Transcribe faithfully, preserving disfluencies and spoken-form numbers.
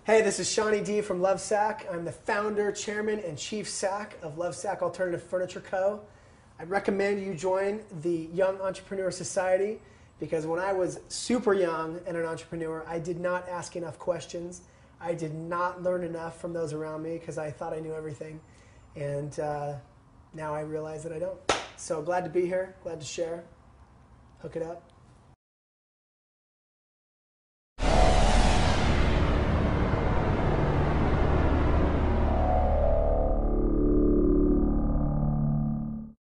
Hey, this is Shawn D from LoveSac. I'm the founder, chairman, and chief sac of LoveSac Alternative Furniture Co. I recommend you join the Young Entrepreneur Society because when I was super young and an entrepreneur, I did not ask enough questions. I did not learn enough from those around me because I thought I knew everything. And uh, now I realize that I don't. So glad to be here, glad to share. Hook it up.